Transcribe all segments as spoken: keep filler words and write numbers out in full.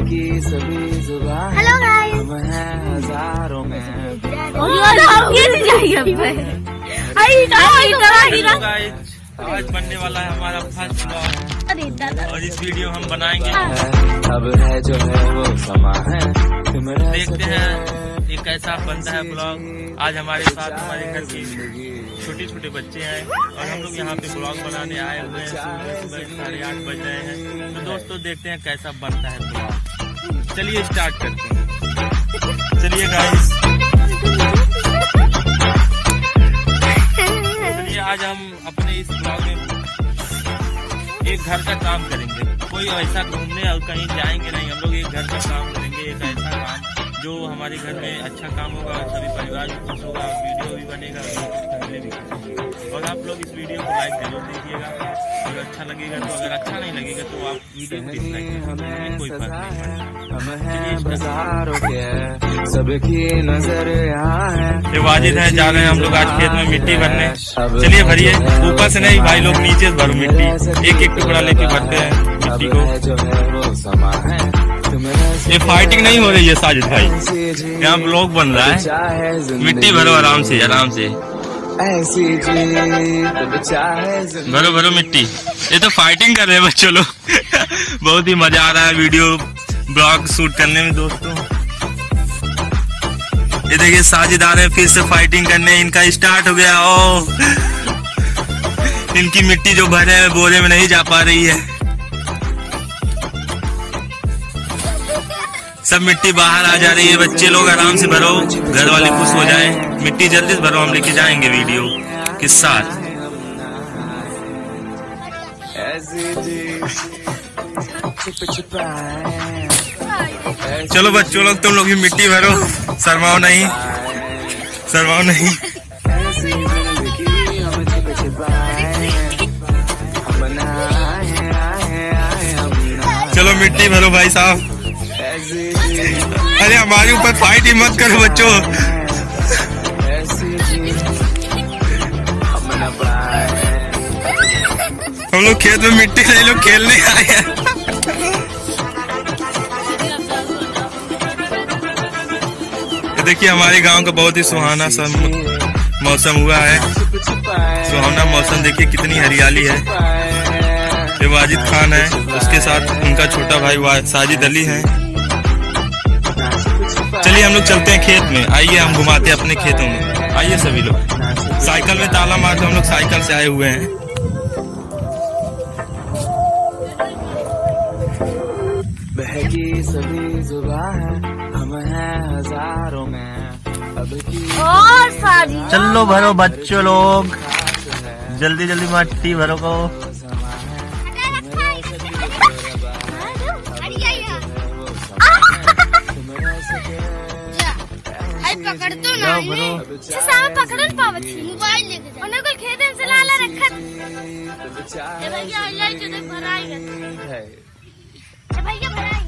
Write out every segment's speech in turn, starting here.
Hello guys, हजारों में आज बनने वाला है हमारा फर्स्ट ब्लॉग और इस वीडियो हम बनाएंगे। अब है जो है वो समा है, देखते हैं ये कैसा बनता है ब्लॉग। आज हमारे साथ हमारे घर की छोटे छोटे बच्चे हैं और हम लोग यहाँ पे ब्लॉग बनाने आए हुए हैं। सुबह सुबह साढ़े आठ बज रहे हैं। तो दोस्तों देखते हैं कैसा बनता है ब्लॉग। चलिए स्टार्ट करते हैं। चलिए गाइस, चलिए आज हम अपने इस ब्लॉग में एक घर का काम करेंगे। कोई ऐसा घूमने और कहीं जाएंगे नहीं, हम लोग एक घर का काम करेंगे। एक ऐसा काम जो हमारे घर में अच्छा काम होगा, सभी परिवार भी खुश होगा, वीडियो भी बनेगा, फैमिली भी खुश होगी। और आप लोग इस वीडियो को लाइक जरूर दीजिएगा। अगर अच्छा लगेगा तो, अगर अच्छा नहीं लगेगा तो आप वीडियो को डिसलाइक कीजिए, कोई फर्क नहीं पड़ता। सबकी नजर यहाँ है। ये वाजिद है, जा रहे हैं हम लोग आज खेत में मिट्टी भरने। चलिए भरिए, ऊपर से नहीं भाई लोग, नीचे से भरो मिट्टी। एक एक टुकड़ा लेके भरते हैं मिट्टी को। जो है वो समा है, ये फाइटिंग नहीं हो रही है साजिद भाई, यहाँ ब्लॉग बन रहा है। मिट्टी भरो आराम से, आराम से ऐसी भरो भरो मिट्टी। ये तो फाइटिंग कर रहे हैं बच्चों लोग। बहुत ही मजा आ रहा है वीडियो ब्लॉग शूट करने में दोस्तों। ये देखिए साजिद आ रहे हैं फिर से फाइटिंग करने। इनका स्टार्ट हो गया। ओ इनकी मिट्टी जो भरे हैं बोरे में नहीं जा पा रही है। सब मिट्टी बाहर आ जा रही है। बच्चे लोग आराम से भरो, घर वाले खुश हो जाएं। मिट्टी जल्दी से भरो, हम लेके जाएंगे वीडियो के साथ। चलो बच्चों लोग, तुम लोग भी मिट्टी भरो, शर्माओ नहीं, शर्माओ नहीं। चलो मिट्टी भरो भाई साहब। अरे हमारे ऊपर फाइट ही मत करो बच्चों। हम लोग खेत में मिट्टी नहीं, लोग खेलने आए हैं। देखिए हमारे गांव का बहुत ही सुहाना सा मौसम हुआ है। सुहाना मौसम, देखिए कितनी हरियाली है। ये वाजिद खान है, उसके साथ उनका छोटा भाई साजिद अली है। चलिए हम लोग चलते हैं खेत में। आइए हम घुमाते हैं अपने खेतों में। आइए सभी लोग। साइकिल में ताला मारते, हम लोग साइकिल से आए हुए हैं। बहकी सभी जुबान है, हम हैं हजारों में। अब की और सारी चलो भरो बच्चों लोग, जल्दी जल्दी मिट्टी भरो को। पकड़ तो ना पकड़ पावत मोबाइल लेके जा। उन्हें कोई खेत से लाला रखत ए भैया अल्लाह जो भराएगा ए भैया भराएगा।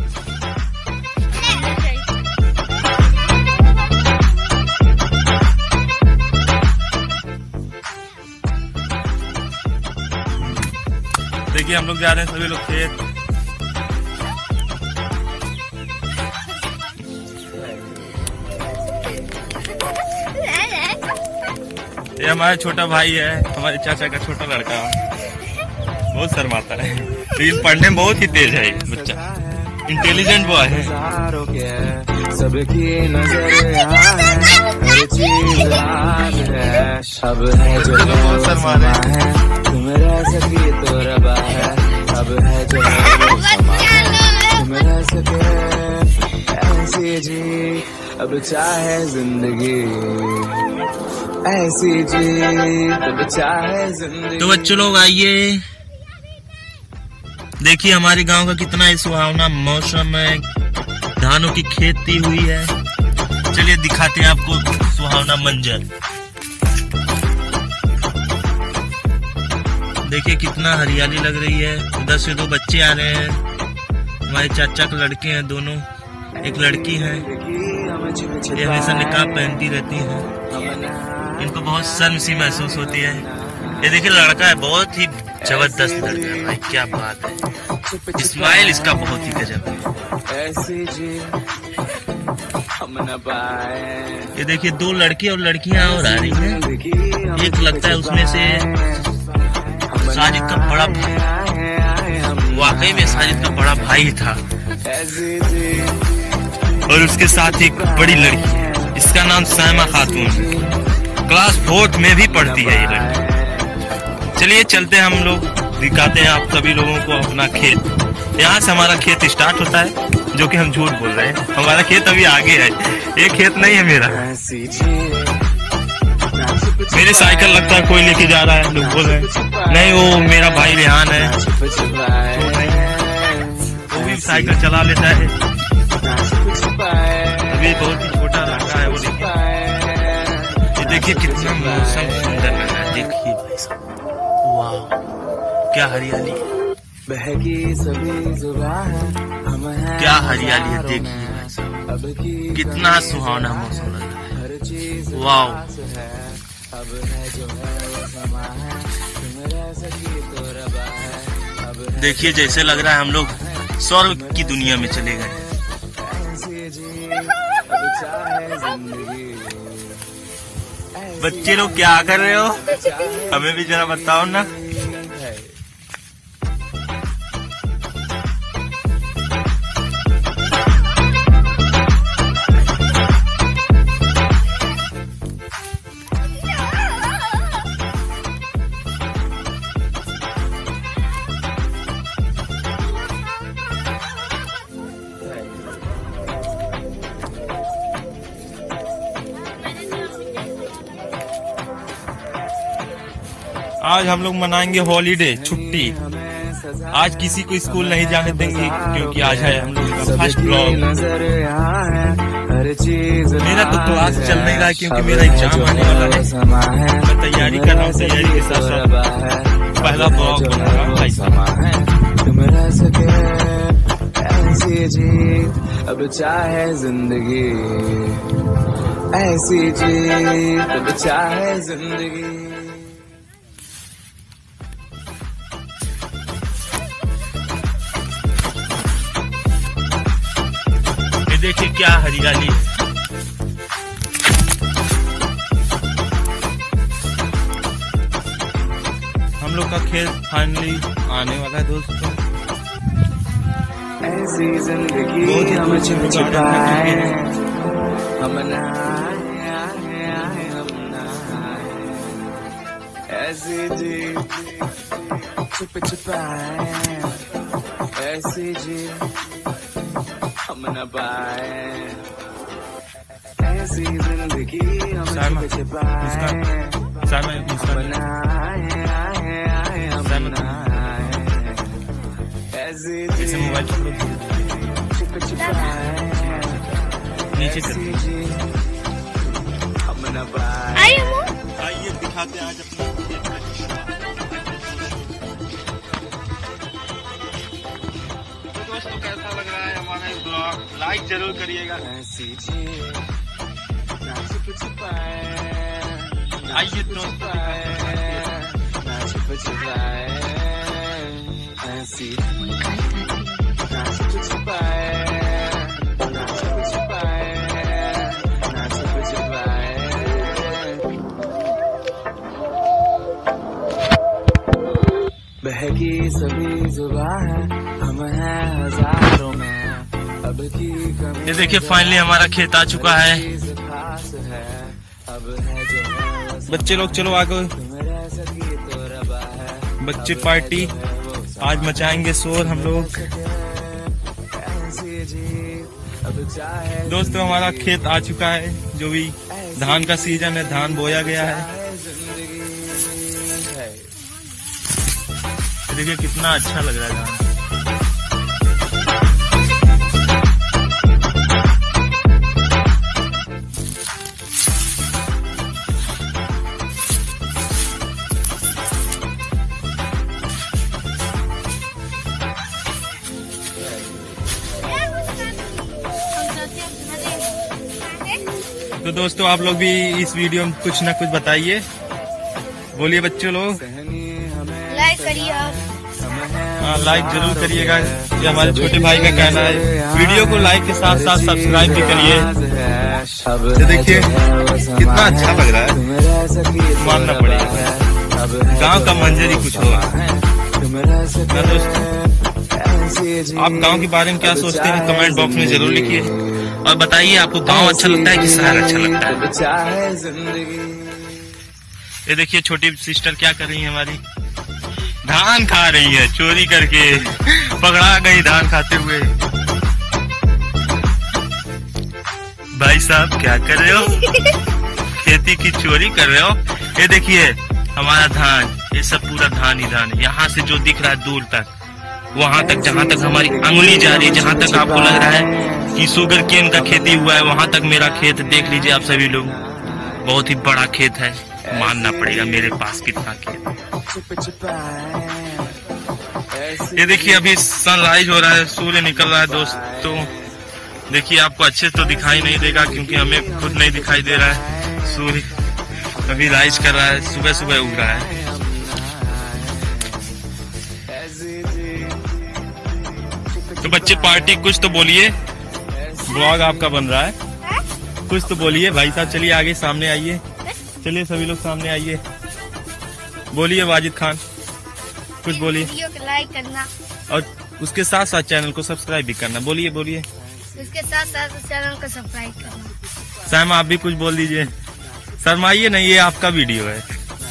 देखिए हम लोग जा रहे हैं सभी लोग खेत। ये हमारा छोटा भाई है, हमारे चाचा का छोटा लड़का। बहुत शर्माता है लेकिन पढ़ने में बहुत ही तेज है बच्चा, इंटेलिजेंट बॉय है। सबकी नजर यहाँ है, हर चीज राज है। अब है जो बहुत शर्मा है, तुम रह सके तो रबा है। अब है जो तुम रह सके ऐसी जी, अब चाहे जिंदगी ऐसी जी, अब चाहे जिंदगी। तो बच्चों लोग आइए, देखिए हमारे गांव का कितना ही सुहावना मौसम है। धानों की खेती हुई है। चलिए दिखाते हैं आपको सुहावना मंजर। देखिए कितना हरियाली लग रही है। उधर से दो बच्चे आ रहे हैं, हमारे चाचा के लड़के हैं दोनों। एक लड़की है, ये हमेशा निकाब पहनती रहती है। इनको बहुत शर्म सी महसूस होती है। ये देखिए लड़का है, बहुत ही जबरदस्त लड़का है भाई, क्या बात है। स्माइल इसका बहुत ही गजब है। ऐसी जी हम न पाए। ये देखिए दो लड़के और लड़कियां और आ रही हैं। एक लगता है उसमें से साजिद का बड़ा भाई, वाकई में साजिद का बड़ा भाई था। और उसके साथ एक बड़ी लड़की, इसका नाम साइमा खातून है, क्लास फोर्थ में भी पढ़ती है ये लड़की। चलिए चलते हैं हम लोग, दिखाते हैं आप सभी लोगों को अपना खेत। यहाँ से हमारा खेत स्टार्ट होता है, जो कि हम झूठ बोल रहे हैं, हमारा खेत अभी आगे है, ये खेत नहीं है मेरा। मेरी साइकिल लगता है कोई लेके जा रहा है, लोग बोल रहे हैं नहीं वो मेरा भाई रेहान है, वो भी साइकिल चला लेता है। अभी बहुत ही छोटा लड़का है वो, देखिए देखिए कितना मौसम सुंदर लग रहा है। देखिए भाई साहब, वाह क्या हरियाली है, बहकी सभी जुबां है, हम हैं क्या हरियाली है। देखिए भाई साहब कितना सुहावना मौसम लग रहा है। वाह अब है जो है वो समा है, तुम रह सकी तो रबा है। अब देखिए जैसे लग रहा है हम लोग स्वर्ग की दुनिया में चले गए। बच्चे लोग क्या कर रहे हो, हमें भी जरा बताओ ना। आज हम लोग मनाएंगे हॉलीडे, छुट्टी। आज किसी को स्कूल नहीं जाने देंगे क्योंकि आज है हम लोग का फर्स्ट ब्लॉग। मेरा तो क्लास चल नहीं रहा क्योंकि मेरा एग्जाम आने वाला है, मैं तैयारी कर रहा हूँ, तैयारी के साथ साथ पहला ब्लॉग बना रहा हूँ भाई साहब। तुम रह सके ऐसी जीत, अब चाहे जिंदगी ऐसी जीत, अब चाहे जिंदगी। देखिए क्या हरियाली है। हम लोग का खेत फाइनली आने वाला है दोस्तों। ऐसी जिंदगी बहुत ही हम अच्छी छुपाए, हम नहाए हम नहाए, ऐसी जी छुप छुपाए, ऐसी जी हम न पाए, ऐसी जिंदगी हम छुप छुपाए, हम नहाए हम नहाए, ऐसी जी छुप छुपाए, नीचे ऐसी जी हम न पाए। आइए दिखाते हैं आज अपना दोस्तों कैसा लग रहा है हमारा ब्लॉग, लाइक जरूर करिएगा। आइए दोस्तों बहकी सभी जुबां है, हम हैं हजारों में, अब की कमी। ये देखिए फाइनली हमारा खेत आ चुका है। बच्चे लोग चलो आगे, बच्चे पार्टी आज मचाएंगे शोर हम लोग। दोस्तों हमारा खेत आ चुका है, जो भी धान का सीजन है, धान बोया गया है। देखिए कितना अच्छा लग रहा है धान। तो दोस्तों आप लोग भी इस वीडियो में कुछ ना कुछ बताइए, बोलिए बच्चों लोग। लाइक करिए, हाँ, लाइक जरूर करिएगा, ये हमारे छोटे भाई का कहना है। वीडियो को लाइक के साथ साथ सब्सक्राइब भी करिए। ये देखिए कितना अच्छा लग रहा है, मानना पड़ेगा। गांव का मंजर ही कुछ होगा। आप गांव के बारे में क्या सोचते हैं कमेंट बॉक्स में जरूर लिखिए, और बताइए आपको गांव अच्छा लगता है कि शहर अच्छा लगता है। ये देखिए छोटी सिस्टर क्या कर रही है हमारी, धान खा रही है चोरी करके, पकड़ा गई धान खाते हुए। भाई साहब क्या कर रहे हो, खेती की चोरी कर रहे हो। ये देखिए हमारा धान, ये सब पूरा धान ही धान है। यहाँ से जो दिख रहा है दूर तक, वहाँ तक जहाँ तक हमारी अंगुली जा रही है, जहाँ तक आपको लग रहा है कि शुगर केन का खेती हुआ है, वहाँ तक मेरा खेत देख लीजिए आप सभी लोग। बहुत ही बड़ा खेत है, मानना पड़ेगा मेरे पास कितना खेत है। ये देखिए अभी सनराइज हो रहा है, सूर्य निकल रहा है दोस्तों। देखिए आपको अच्छे तो दिखाई नहीं देगा क्योंकि हमें खुद नहीं दिखाई दे रहा है। सूर्य अभी राइज कर रहा है, सुबह सुबह उग रहा है। तो बच्चे पार्टी कुछ तो बोलिए, ब्लॉग आपका बन रहा है, कुछ तो बोलिए भाई साहब। चलिए आगे सामने आइए, चलिए सभी लोग सामने आइए, बोलिए वाजिद खान कुछ बोलिए। वीडियो को लाइक करना और उसके साथ साथ चैनल को सब्सक्राइब भी करना। बोलिए बोलिए। उसके साथ साथ चैनल को सब्सक्राइब करना। सैम आप भी कुछ बोल दीजिए, शर्माइए नहीं, ये आपका वीडियो है।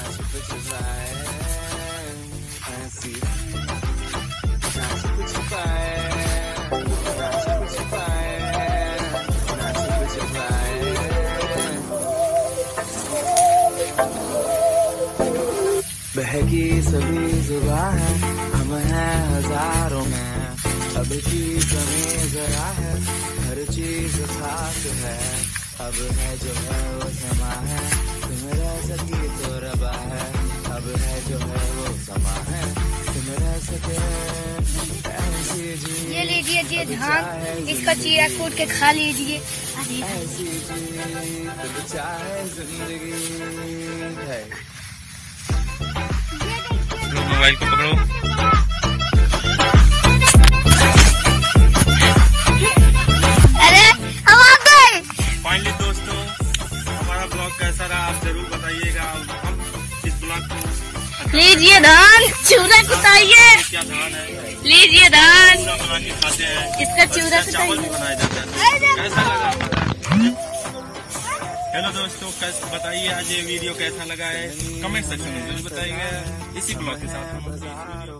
बहकी सभी जुबान है, हम हैं हजारों में, अब की कमी जरा है, हर चीज खास है। अब है जो है वो समा है, तुम रह सकी तो रबा है। अब है जो है वो समा है, तुम रह सके ऐसी जी। ये लीजिए ये धान, इसका चीरा कूट के खा लीजिए। ऐसी जी तुम चाहे जिंदगी है। मोबाइल को पकड़ो। अरे हम आ गए। फाइनली दोस्तों हमारा ब्लॉग कैसा रहा आप जरूर बताइएगा। हम इस ब्लॉग को लीजिए धान, चूरा कुटाइए। क्या धान है, लीजिए धान, चूरा बना के खाते हैं, इसका चूरा चावल भी कुटाइए। बनाया जाता है। कैसा लगा? हेलो दोस्तों, कैसे बताइए आज ये वीडियो कैसा लगा है, कमेंट सेक्शन में जरूर बताइएगा। इसी ब्लॉग के साथ हम